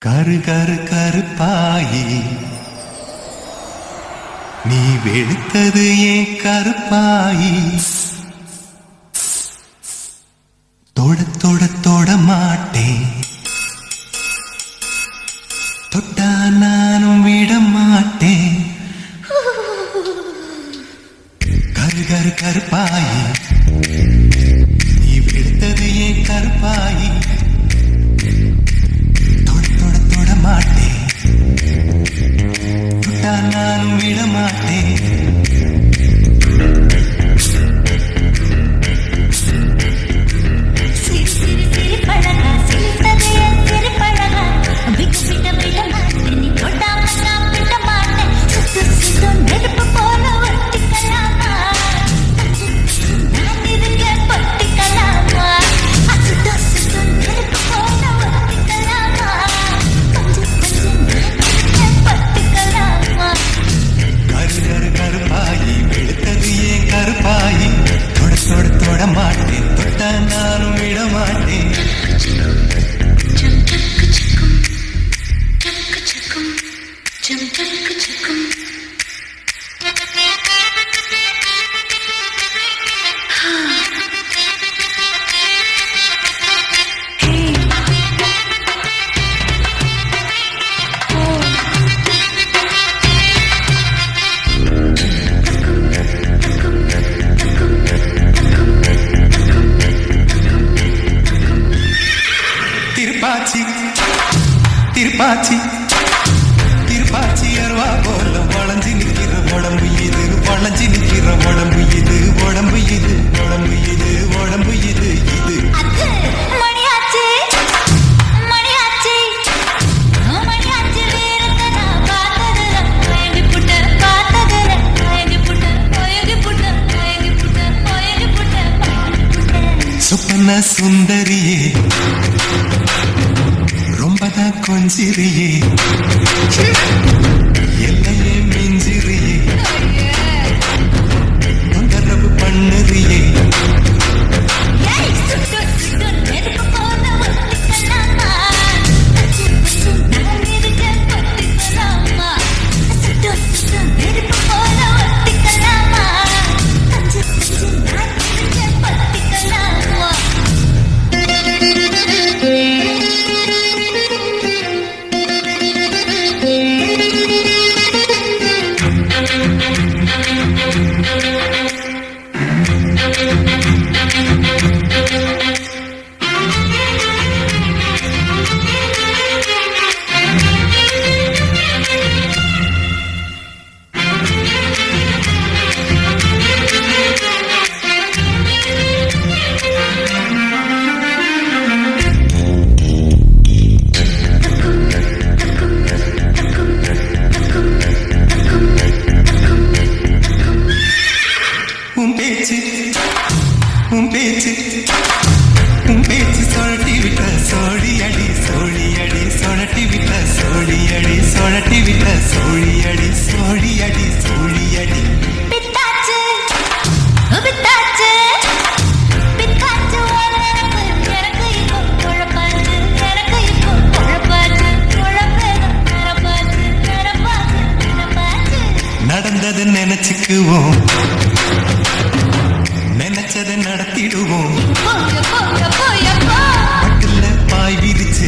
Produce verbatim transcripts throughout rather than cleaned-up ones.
கரு கரு கருப்பாயி நீ வெளுத்தது ஏன் கருப்பாயி தொட தொட தொட மாட்டேன் தொட்டா நானும் விட மாட்டேன் கரு கரு கருப்பாயி நீ வெளுத்தது ஏன் கருப்பாயி தொட தொட தொட மாட்டேன் தொட்டா நானும் விட மாட்டேன் திருப்பாச்சி திருப்பாச்சி அருவா போல வளைஞ்சி நிற்கிற உடம்பு இது வளைஞ்சி நிற்கிற உடம்பு இது உடம்பு இது உடம்பு இது உடம்பு இது இது மணியாச்சி மணியாச்சி மணியாச்சி வீரத்தன பார்த்ததுல போயகி புட்ட பார்த்ததுல போயகி புட்ட போயகி புட்ட போயகி புட்ட போயகி புட்ட சுப்பன சுந்தரியே ரொம்பதான் கொஞ்சிரியே எல்லையே மிஞ்சிரியே தொந்தரவு பண்ணுறியே உன் பேச்சு உன் பேச்சு சொழட்டி விட்ட சோழி அடி சோழி அடி சொழட்டி விட்ட சோழி அடி சொழட்டி விட்ட சோழி அடி சோழி அடி சோழி அடி பித்தாச்சு பித்தாச்சு பித்தாச்சு எனக்கு எனக்கு இப்போ குழப்பாச்சு எனக்கு இப்போ குழப்பாச்சு குழப்பது குழப்பாச்சு குழப்பாச்சு குழப்பாச்சு நடந்தது நினைச்சுக்குவோம் நினைச்சதை நடத்திடுவோம் பட்டுல பாய் விரிச்சு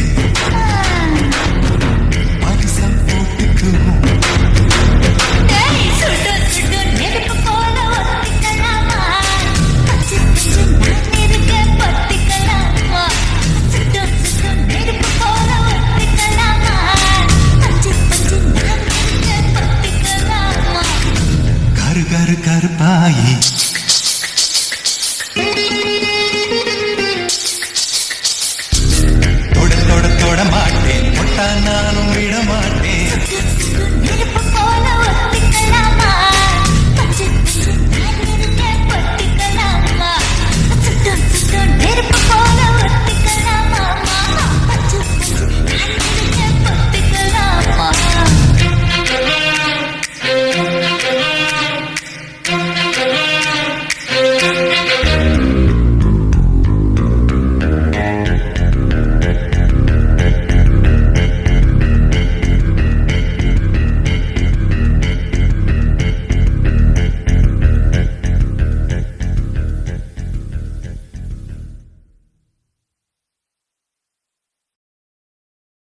பரிசம் போட்டுக்குவோம் கரு கரு கருப்பாயி தொட தொட தொட மாட்டேன் தொட்டா நானும் விட மாட்டேன்